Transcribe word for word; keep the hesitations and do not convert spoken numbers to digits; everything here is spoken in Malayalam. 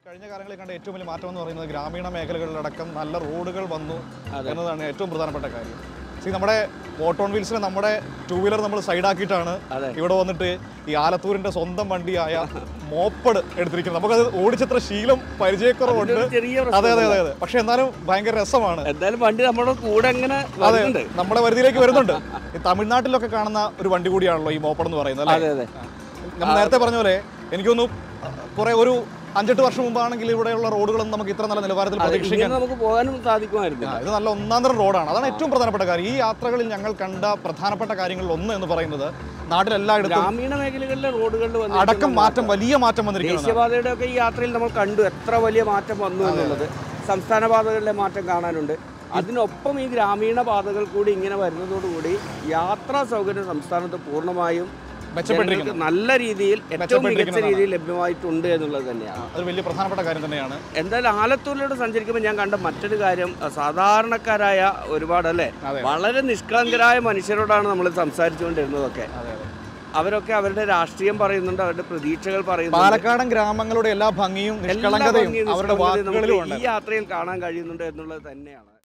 കഴിഞ്ഞ കാലങ്ങളിൽ കണ്ട ഏറ്റവും വലിയ മാറ്റം എന്ന് പറയുന്നത് ഗ്രാമീണ മേഖലകളിലടക്കം നല്ല റോഡുകൾ വന്നു എന്നതാണ് ഏറ്റവും പ്രധാനപ്പെട്ട കാര്യം. സി നമ്മുടെ ഓട്ടോ ഓൺ വീൽസിനെ നമ്മുടെ ടൂ വീലർ നമ്മൾ സൈഡാക്കിയിട്ടാണ് ഇവിടെ വന്നിട്ട് ഈ ആലത്തൂരിന്റെ സ്വന്തം വണ്ടിയായ മോപ്പഡ് എടുത്തിരിക്കുന്നത്. നമുക്കത് ഓടിച്ചത്ര ശീലം പരിചയക്കുറവുണ്ട്. അതെ അതെ അതെ അതെ പക്ഷെ എന്നാലും ഭയങ്കര രസമാണ്. എന്തായാലും വണ്ടി നമ്മുടെ കൂടെ എങ്ങനെ അതെ നമ്മുടെ പരിധിയിലേക്ക് വരുന്നുണ്ട്. ഈ തമിഴ്നാട്ടിലൊക്കെ കാണുന്ന ഒരു വണ്ടി കൂടിയാണല്ലോ ഈ മോപ്പഡ് എന്ന് പറയുന്നത് അല്ലേ? നമ്മൾ നേരത്തെ പറഞ്ഞ പോലെ എനിക്കൊന്നു കുറെ ഒരു അഞ്ചെട്ട് വർഷം മുമ്പാണെങ്കിൽ ഇവിടെയുള്ള റോഡുകളൊന്നും നമുക്ക് ഇത്ര നല്ല നിലവാരത്തിൽ പ്രതീക്ഷിക്കാൻ നമുക്ക് പോകാനും സാധിക്കുമായിരുന്നു. ഇത് നല്ല ഒന്നാം തരം റോഡാണ്. അതാണ് ഏറ്റവും പ്രധാനപ്പെട്ട കാര്യം. ഈ യാത്രകളിൽ ഞങ്ങൾ കണ്ട പ്രധാനപ്പെട്ട കാര്യങ്ങളിൽ ഒന്ന് എന്ന് പറയുന്നത് നാട്ടിലെല്ലായിടത്തും ഗ്രാമീണ മേഖലകളിലെ റോഡുകളിൽ അടക്കം മാറ്റം വലിയ മാറ്റം വന്നിരിക്കുന്നു. ദേശീയപാതയുടെ ഒക്കെ ഈ യാത്രയിൽ നമ്മൾ കണ്ടു എത്ര വലിയ മാറ്റം വന്നു എന്നുള്ളത്. സംസ്ഥാന പാതകളിലെ മാറ്റം കാണാനുണ്ട്. അതിനൊപ്പം ഈ ഗ്രാമീണ പാതകൾ കൂടി ഇങ്ങനെ വരുന്നതോടുകൂടി യാത്രാ സൗകര്യം സംസ്ഥാനത്ത് പൂർണ്ണമായും നല്ല രീതിയിൽ ഏറ്റവും മികച്ച രീതിയിൽ ലഭ്യമായിട്ടുണ്ട് എന്നുള്ളത് തന്നെയാണ്. അത് വലിയ പ്രധാനപ്പെട്ട കാര്യം തന്നെയാണ്. എന്തായാലും ആലത്തൂരിലൂടെ സഞ്ചരിക്കുമ്പോൾ ഞാൻ കണ്ട മറ്റൊരു കാര്യം, സാധാരണക്കാരായ ഒരുപാട് അല്ലേ വളരെ നിഷ്കളങ്കരായ മനുഷ്യരോടാണ് നമ്മൾ സംസാരിച്ചുകൊണ്ടിരുന്നതൊക്കെ. അവരൊക്കെ അവരുടെ രാഷ്ട്രീയം പറയുന്നുണ്ട്, അവരുടെ പ്രതീക്ഷകൾ പറയുന്നുണ്ട്. പാലക്കാടൻ ഗ്രാമങ്ങളുടെ എല്ലാ ഭംഗിയും നിഷ്കളങ്കതയും അവരുടെ വാക്കുകളിലും ഈ യാത്രയിൽ കാണാൻ കഴിയുന്നുണ്ട് എന്നുള്ളത് തന്നെയാണ്.